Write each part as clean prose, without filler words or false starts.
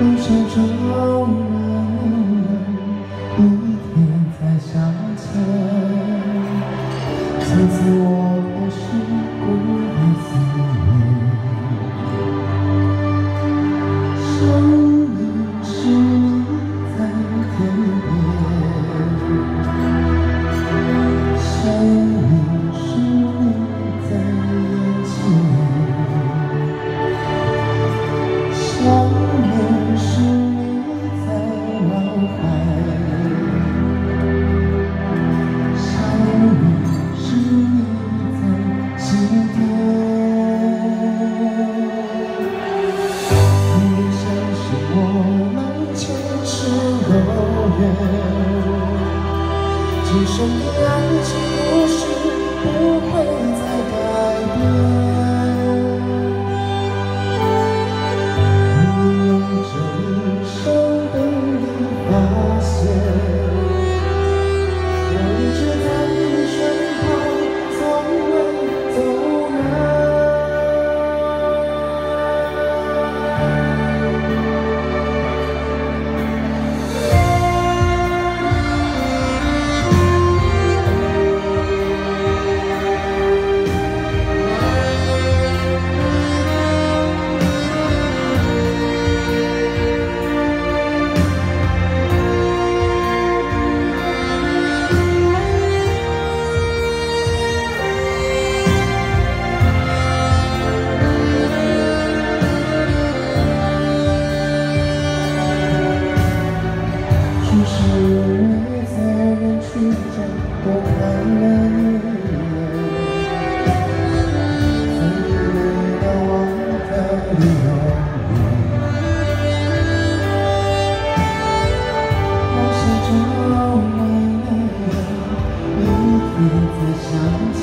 手中一天才相见，从此我开始不会思念。生命是你在天边，生命是你在眼前。 今生的爱情故事不会再改变。你用这一生等你发现，我一直在你身旁，从未走远。是为在人群中多看了你一眼，从你到我的理由里，我心中没了一天再相见，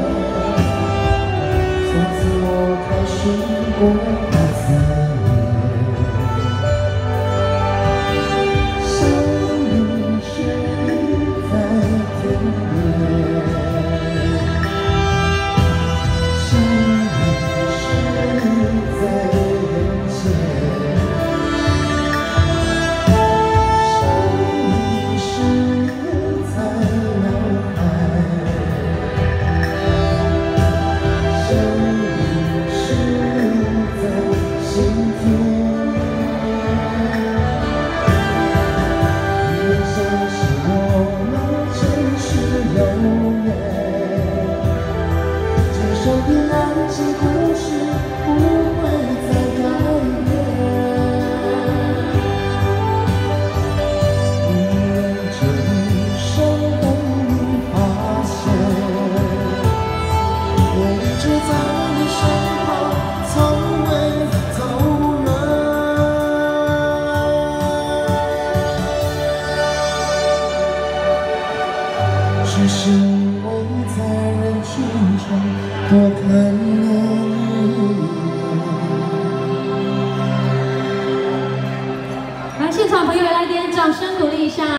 从此我开始不再思念。 这的爱情故事不会再改变。你用这一生等你发现，我一直在你身旁，从未走远。只是因为在人群中。 多看了你来，现场朋友来点掌声鼓励一下。